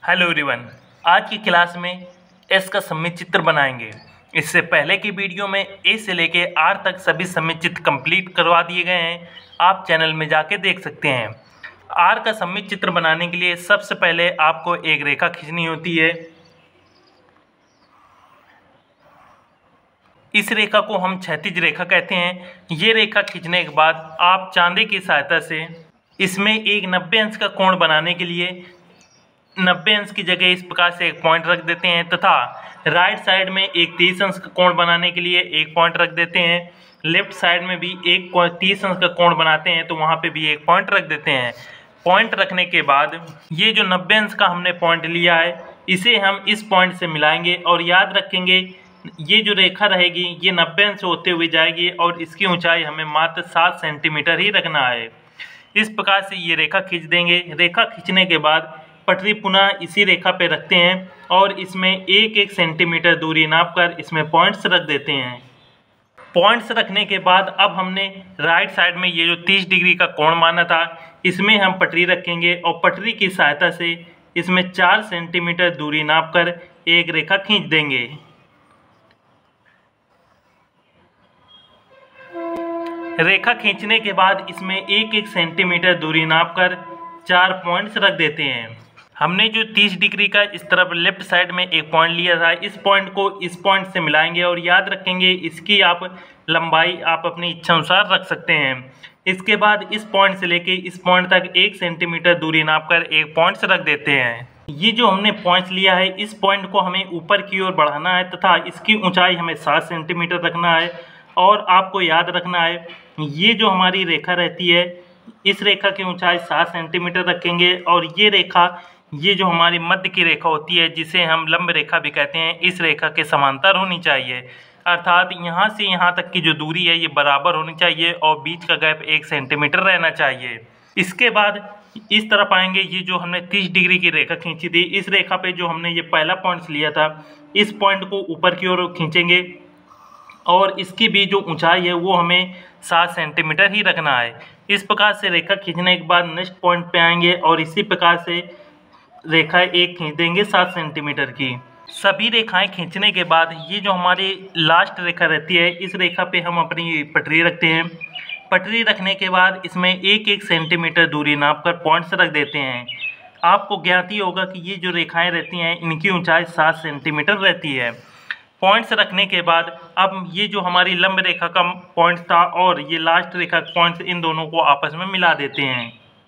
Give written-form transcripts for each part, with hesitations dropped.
Hello everyone. आज की class में एस का सममित चित्र बनाएंगे। इससे पहले की वीडियो में ए से लेके आर तक सभी सममित चित्र कंप्लीट करवा दिए गए हैं, आप चैनल में जाके देख सकते हैं। आर का सममित चित्र बनाने के लिए सबसे पहले आपको एक रेखा खींचनी होती है। इस रेखा को हम क्षैतिज रेखा कहते हैं। ये रेखा खींचने के बाद आप चांदे की सहायता से इसमें एक 90 अंश का कोण बनाने के लिए 90 अंश की जगह इस प्रकार से एक पॉइंट रख देते हैं तथा राइट साइड में एक 30 अंश का कोण बनाने के लिए एक पॉइंट रख देते हैं। लेफ्ट साइड में भी एक 30 अंश का कोण बनाते हैं तो वहाँ पे भी एक पॉइंट रख देते हैं। पॉइंट रखने के बाद ये जो 90 अंश का हमने पॉइंट लिया है इसे हम इस पॉइंट से मिलाएंगे और याद रखेंगे ये जो रेखा रहेगी ये 90 अंश होते हुए जाएगी और इसकी ऊंचाई हमें मात्र 7 सेंटीमीटर ही रखना है। इस प्रकार से ये रेखा खींच देंगे। रेखा खींचने के बाद पटरी पुनः इसी रेखा पे रखते हैं और इसमें एक एक सेंटीमीटर दूरी नापकर इसमें पॉइंट्स रख देते हैं। पॉइंट्स रखने के बाद अब हमने राइट साइड में ये जो 30 डिग्री का कोण माना था इसमें हम पटरी रखेंगे और पटरी की सहायता से इसमें 4 सेंटीमीटर दूरी नापकर एक रेखा खींच देंगे। रेखा खींचने के बाद इसमें एक एक सेंटीमीटर दूरी नापकर 4 पॉइंट्स रख देते हैं। हमने जो 30 डिग्री का इस तरफ लेफ्ट साइड में एक पॉइंट लिया था इस पॉइंट को इस पॉइंट से मिलाएंगे और याद रखेंगे इसकी आप लंबाई आप अपनी इच्छा अनुसार रख सकते हैं। इसके बाद इस पॉइंट से लेके इस पॉइंट तक 1 सेंटीमीटर दूरी नापकर एक पॉइंट्स रख देते हैं। ये जो हमने पॉइंट्स लिया है इस पॉइंट को हमें ऊपर की ओर बढ़ाना है तथा इसकी ऊंचाई हमें 7 सेंटीमीटर रखना है। और आपको याद रखना है ये जो हमारी रेखा रहती है इस रेखा की ऊंचाई 7 सेंटीमीटर रखेंगे और ये रेखा ये जो हमारी मध्य की रेखा होती है जिसे हम लंब रेखा भी कहते हैं इस रेखा के समांतर होनी चाहिए, अर्थात यहाँ से यहाँ तक की जो दूरी है ये बराबर होनी चाहिए और बीच का गैप 1 सेंटीमीटर रहना चाहिए। इसके बाद इस तरफ आएंगे। ये जो हमने 30 डिग्री की रेखा खींची थी इस रेखा पे जो हमने ये पहला पॉइंट लिया था इस पॉइंट को ऊपर की ओर खींचेंगे और इसकी भी जो ऊंचाई है वो हमें 7 सेंटीमीटर ही रखना है। इस प्रकार से रेखा खींचने के बाद नेक्स्ट पॉइंट पे आएंगे और इसी प्रकार से रेखा एक खींच देंगे 7 सेंटीमीटर की। सभी रेखाएं खींचने के बाद ये जो हमारी लास्ट रेखा रहती है इस रेखा पे हम अपनी पटरी रखते हैं। पटरी रखने के बाद इसमें एक एक सेंटीमीटर दूरी नापकर पॉइंट्स रख देते हैं। आपको ज्ञात ही होगा कि ये जो रेखाएं रहती हैं इनकी ऊंचाई 7 सेंटीमीटर रहती है। पॉइंट्स रखने के बाद अब ये जो हमारी लंब रेखा का पॉइंट था और ये लास्ट रेखा का पॉइंट्स इन दोनों को आपस में मिला देते हैं।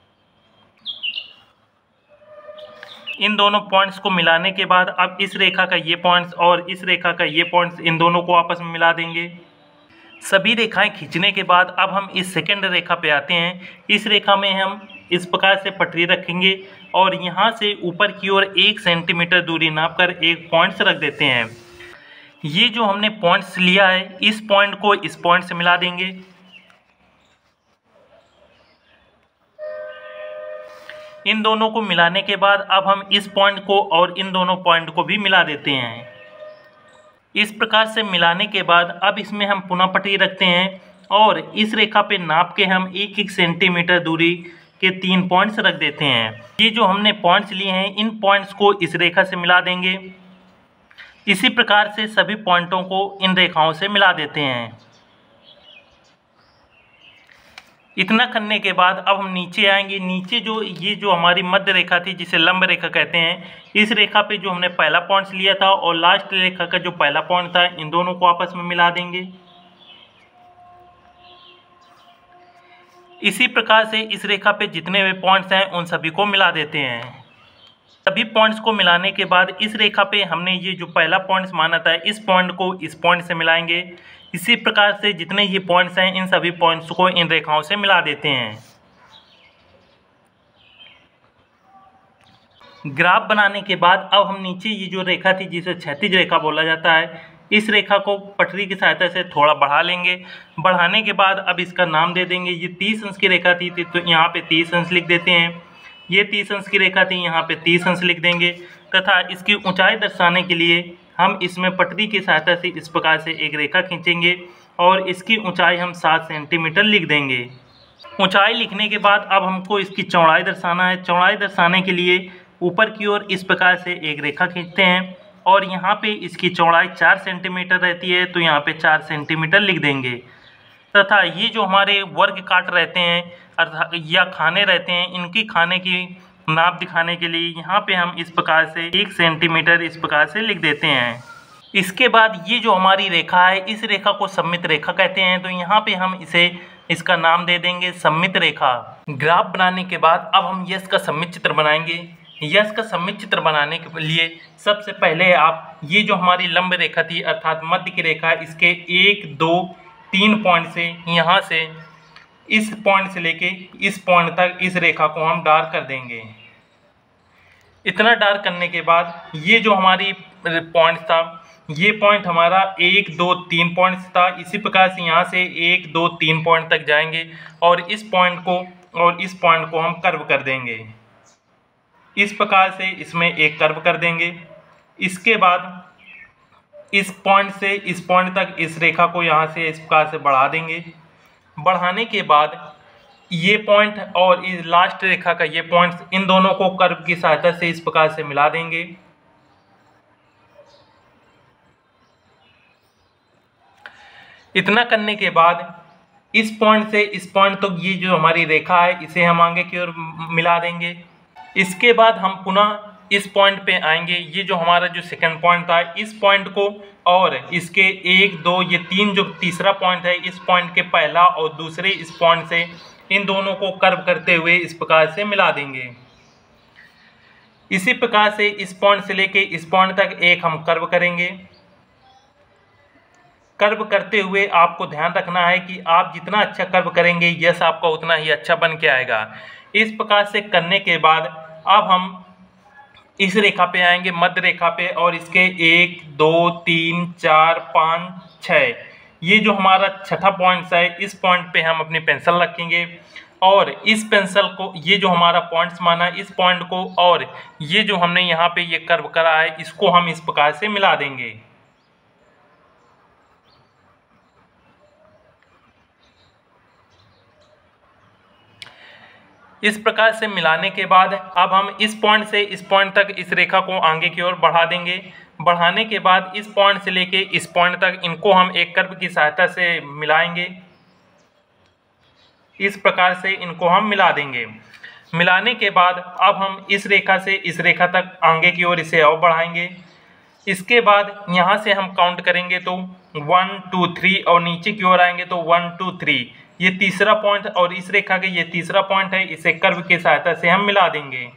इन दोनों पॉइंट्स को मिलाने के बाद अब इस रेखा का ये पॉइंट्स और इस रेखा का ये पॉइंट्स इन दोनों को आपस में मिला देंगे। सभी रेखाएं खींचने के बाद अब हम इस सेकंड रेखा पे आते हैं। इस रेखा में हम इस प्रकार से पटरी रखेंगे और यहाँ से ऊपर की ओर 1 सेंटीमीटर दूरी नापकर एक पॉइंट्स रख देते हैं। ये जो हमने पॉइंट्स लिया है इस पॉइंट को इस पॉइंट से मिला देंगे। इन दोनों को मिलाने के बाद अब हम इस पॉइंट को और इन दोनों पॉइंट को भी मिला देते हैं। इस प्रकार से मिलाने के बाद अब इसमें हम पुनः पटरी रखते हैं और इस रेखा पे नाप के हम 1-1 सेंटीमीटर दूरी के 3 पॉइंट्स रख देते हैं। ये जो हमने पॉइंट्स लिए हैं इन पॉइंट्स को इस रेखा से मिला देंगे। इसी प्रकार से सभी पॉइंटों को इन रेखाओं से मिला देते हैं। इतना करने के बाद अब हम नीचे आएंगे। नीचे जो ये जो हमारी मध्य रेखा थी जिसे लंब रेखा कहते हैं इस रेखा पे जो हमने पहला पॉइंट लिया था और लास्ट रेखा का जो पहला पॉइंट था इन दोनों को आपस में मिला देंगे। इसी प्रकार से इस रेखा पे जितने भी पॉइंट्स हैं उन सभी को मिला देते हैं। सभी पॉइंट्स को मिलाने के बाद इस रेखा पे हमने ये जो पहला पॉइंट्स माना था इस पॉइंट को इस पॉइंट से मिलाएंगे। इसी प्रकार से जितने ये पॉइंट्स हैं इन सभी पॉइंट्स को इन रेखाओं से मिला देते हैं। ग्राफ बनाने के बाद अब हम नीचे ये जो रेखा थी जिसे क्षैतिज रेखा बोला जाता है इस रेखा को पटरी की सहायता से थोड़ा बढ़ा लेंगे। बढ़ाने के बाद अब इसका नाम दे देंगे। ये 30 अंश की रेखा थी तो यहाँ पे 30 अंश लिख देते हैं। ये 30 अंश की रेखा थी यहाँ पे 30 अंश लिख देंगे तथा इसकी ऊंचाई दर्शाने के लिए हम इसमें पटरी की सहायता से इस प्रकार से एक रेखा खींचेंगे और इसकी ऊंचाई हम 7 सेंटीमीटर लिख देंगे। ऊंचाई लिखने के बाद अब हमको इसकी चौड़ाई दर्शाना है। चौड़ाई दर्शाने के लिए ऊपर की ओर इस प्रकार से एक रेखा खींचते हैं और यहाँ पे इसकी चौड़ाई 4 सेंटीमीटर रहती है, तो यहाँ पे 4 सेंटीमीटर लिख देंगे। तथा ये जो हमारे वर्ग काट रहते हैं अर्थात या खाने रहते हैं, इनकी खाने की नाप दिखाने के लिए यहाँ पे हम इस प्रकार से 1 सेंटीमीटर इस प्रकार से लिख देते हैं। इसके बाद ये जो हमारी रेखा है, इस रेखा को सममित रेखा कहते हैं, तो यहाँ पे हम इसका नाम दे देंगे सममित रेखा। ग्राफ बनाने के बाद अब हम यश का सममित चित्र बनाएंगे। यश का सममित चित्र बनाने के लिए सबसे पहले आप ये जो हमारी लंब रेखा थी अर्थात मध्य की रेखा, इसके 1, 2, 3 पॉइंट से यहाँ से इस पॉइंट से लेके इस पॉइंट तक इस रेखा को हम डार्क कर देंगे। इतना डार्क करने के बाद ये जो हमारी पॉइंट था, ये पॉइंट हमारा 1, 2, 3 पॉइंट था। इसी प्रकार से यहाँ से 1, 2, 3 पॉइंट तक जाएंगे और इस पॉइंट को हम कर्व कर देंगे। इस प्रकार से इसमें एक कर्व कर देंगे। इसके बाद इस पॉइंट से इस पॉइंट तक इस रेखा को यहाँ से इस प्रकार से बढ़ा देंगे। बढ़ाने के बाद ये पॉइंट और इस लास्ट रेखा का ये पॉइंट, इन दोनों को कर्व की सहायता से इस प्रकार से मिला देंगे। इतना करने के बाद इस पॉइंट से इस पॉइंट तक ये जो हमारी रेखा है, इसे हम आगे की ओर मिला देंगे। इसके बाद हम पुनः इस पॉइंट पे आएंगे। ये जो हमारा जो सेकंड पॉइंट था, इस पॉइंट को और इसके 1, 2, ये 3 जो तीसरा पॉइंट है, इस पॉइंट के पहला और दूसरे इस पॉइंट से इन दोनों को कर्व करते हुए इस प्रकार से मिला देंगे। इसी प्रकार से इस पॉइंट से लेके इस पॉइंट तक एक हम कर्व करेंगे। कर्व करते हुए आपको ध्यान रखना है कि आप जितना अच्छा कर्व करेंगे, यश आपका उतना ही अच्छा बन के आएगा। इस प्रकार से करने के बाद अब हम इस रेखा पे आएंगे, मध्य रेखा पे, और इसके 1, 2, 3, 4, 5, 6 ये जो हमारा छठा पॉइंट है, इस पॉइंट पे हम अपनी पेंसिल रखेंगे और इस पेंसिल को, ये जो हमारा पॉइंट्स माना, इस पॉइंट को और ये जो हमने यहाँ पे ये कर्व करा है, इसको हम इस प्रकार से मिला देंगे। इस प्रकार से मिलाने के बाद अब हम इस पॉइंट से इस पॉइंट तक इस रेखा को आगे की ओर बढ़ा देंगे। बढ़ाने के बाद इस पॉइंट से लेके इस पॉइंट तक इनको हम एक कर्व की सहायता से मिलाएंगे। इस प्रकार से इनको हम मिला देंगे। मिलाने के बाद अब हम इस रेखा से इस रेखा तक आगे की ओर इसे और बढ़ाएंगे। इसके बाद यहाँ से हम काउंट करेंगे तो 1, 2, 3 और नीचे की ओर आएंगे तो 1, 2, 3 ये तीसरा पॉइंट और इस रेखा का ये तीसरा पॉइंट है, इसे कर्व की सहायता से हम मिला देंगे।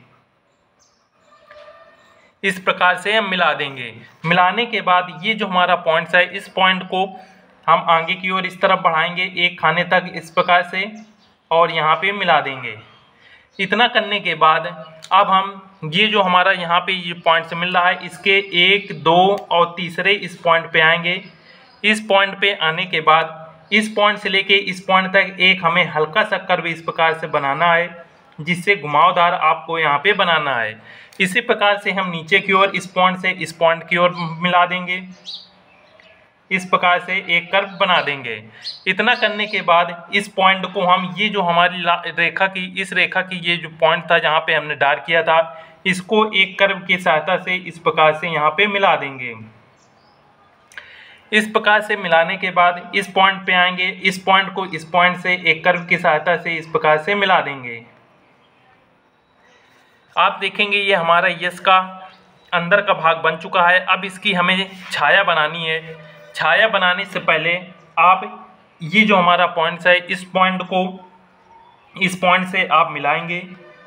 इस प्रकार से हम मिला देंगे। मिलाने के बाद ये जो हमारा पॉइंट है, इस पॉइंट को हम आगे की ओर इस तरफ बढ़ाएंगे एक खाने तक इस प्रकार से और यहाँ पे मिला देंगे। इतना करने के बाद अब हम ये जो हमारा यहाँ पे ये पॉइंट से मिल रहा है, इसके 1, 2 और तीसरे इस पॉइंट पे आएंगे। इस पॉइंट पे आने के बाद इस पॉइंट से लेके इस पॉइंट तक एक हमें हल्का सा कर्व इस प्रकार से बनाना है, जिससे घुमावदार आपको यहाँ पे बनाना है। इसी प्रकार से हम नीचे की ओर इस पॉइंट से इस पॉइंट की ओर मिला देंगे। इस प्रकार से एक कर्व बना देंगे। इतना करने के बाद इस पॉइंट को हम, ये जो हमारी रेखा की, इस रेखा की ये जो पॉइंट था जहाँ पे हमने डार्क किया था, इसको एक कर्व की सहायता से इस प्रकार से यहाँ पे मिला देंगे। इस प्रकार से मिलाने के बाद इस पॉइंट पे आएंगे, इस पॉइंट को इस पॉइंट से एक कर्व की सहायता से इस प्रकार से मिला देंगे। आप देखेंगे ये हमारा यश का अंदर का भाग बन चुका है। अब इसकी हमें छाया बनानी है। छाया बनाने से पहले आप ये जो हमारा पॉइंट है, इस पॉइंट को इस पॉइंट से आप मिलाएंगे।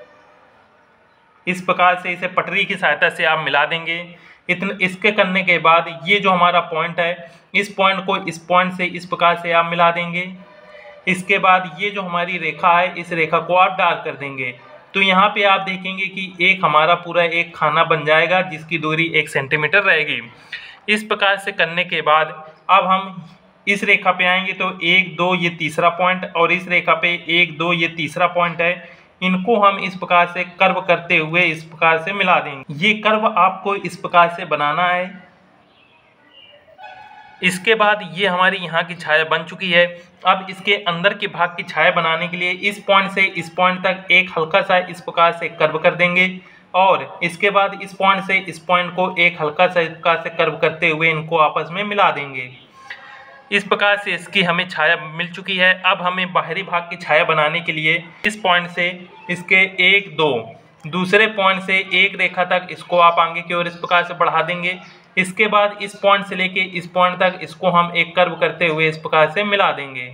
इस प्रकार से इसे पटरी की सहायता से आप मिला देंगे। इसके करने के बाद ये जो हमारा पॉइंट है, इस पॉइंट को इस पॉइंट से इस प्रकार से आप मिला देंगे। इसके बाद ये जो हमारी रेखा है, इस रेखा को आप डार्क कर देंगे। तो यहाँ पे आप देखेंगे कि एक हमारा पूरा एक खाना बन जाएगा, जिसकी दूरी 1 सेंटीमीटर रहेगी। इस प्रकार से करने के बाद अब हम इस रेखा पे आएंगे तो 1, 2 ये तीसरा पॉइंट और इस रेखा पे 1, 2 ये तीसरा पॉइंट है। इनको हम इस प्रकार से कर्व करते हुए इस प्रकार से मिला देंगे। ये कर्व आपको इस प्रकार से बनाना है। इसके बाद ये हमारी यहाँ की छाया बन चुकी है। अब इसके अंदर के भाग की छाया बनाने के लिए इस पॉइंट से इस पॉइंट तक एक हल्का सा इस प्रकार से कर्व कर देंगे। और इसके बाद इस पॉइंट से इस पॉइंट को एक हल्का सा इस प्रकार से कर्व करते हुए इनको आपस में मिला देंगे। इस प्रकार से इसकी हमें छाया मिल चुकी है। अब हमें बाहरी भाग की छाया बनाने के लिए इस पॉइंट से इसके 1 2 दूसरे पॉइंट से एक रेखा तक इसको आप आगे की ओर इस प्रकार से बढ़ा देंगे। इसके बाद इस पॉइंट से लेके इस पॉइंट तक इसको हम एक कर्व करते हुए इस प्रकार से मिला देंगे।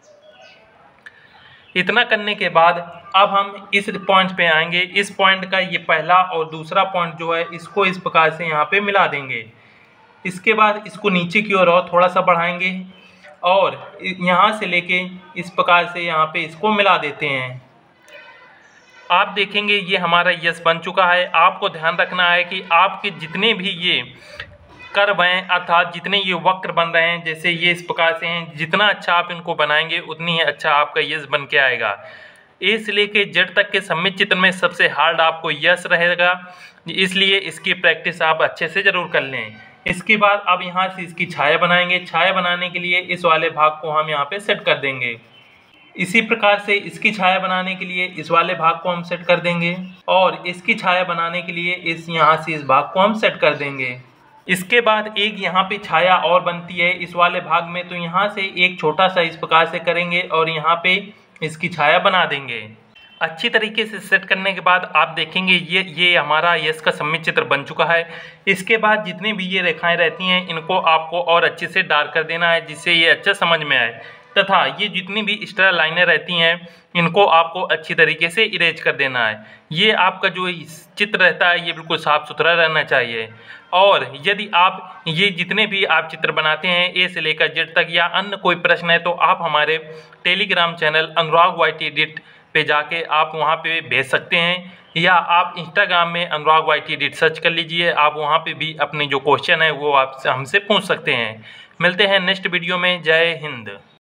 इतना करने के बाद अब हम इस पॉइंट पे आएंगे। इस पॉइंट का ये पहला और दूसरा पॉइंट जो है इसको इस प्रकार से यहाँ पे मिला देंगे। इसके बाद इसको नीचे की ओर और थोड़ा सा बढ़ाएंगे और यहाँ से लेके इस प्रकार से यहाँ पे इसको मिला देते हैं। आप देखेंगे ये हमारा यस बन चुका है। आपको ध्यान रखना है कि आपके जितने भी ये कर्व हैं अर्थात जितने ये वक्र बन रहे हैं, जैसे ये इस प्रकार से हैं, जितना अच्छा आप इनको बनाएंगे उतनी ही अच्छा आपका यस बन के आएगा। ए से लेके जेड तक के सममित चित्र में सबसे हार्ड आपको यस रहेगा, इसलिए इसकी प्रैक्टिस आप अच्छे से ज़रूर कर लें। इसके बाद अब यहाँ से इसकी छाया बनाएंगे। छाया बनाने के लिए इस वाले भाग को हम यहाँ पे सेट कर देंगे। इसी प्रकार से इसकी छाया बनाने के लिए इस वाले भाग को हम सेट कर देंगे और इसकी छाया बनाने के लिए इस यहाँ से इस भाग को हम सेट कर देंगे। इसके बाद एक यहाँ पे छाया और बनती है इस वाले भाग में, तो यहाँ से एक छोटा सा इस प्रकार से करेंगे और यहाँ पे इसकी छाया बना देंगे। अच्छी तरीके से सेट करने के बाद आप देखेंगे ये हमारा यस का सममित चित्र बन चुका है। इसके बाद जितनी भी ये रेखाएं रहती हैं इनको आपको और अच्छे से डार्क कर देना है जिससे ये अच्छा समझ में आए, तथा ये जितनी भी एक्स्ट्रा लाइनें रहती हैं इनको आपको अच्छी तरीके से इरेज कर देना है। ये आपका जो चित्र रहता है ये बिल्कुल साफ़ सुथरा रहना चाहिए। और यदि आप ये जितने भी आप चित्र बनाते हैं ए से लेकर जेड तक या अन्य कोई प्रश्न है तो आप हमारे Telegram channel Anurag YT edit पे जाके आप वहाँ पे भेज सकते हैं, या आप इंस्टाग्राम में अनुराग YT एडिट सर्च कर लीजिए। आप वहाँ पे भी अपने जो क्वेश्चन है वो आप हमसे पूछ सकते हैं। मिलते हैं नेक्स्ट वीडियो में। जय हिंद।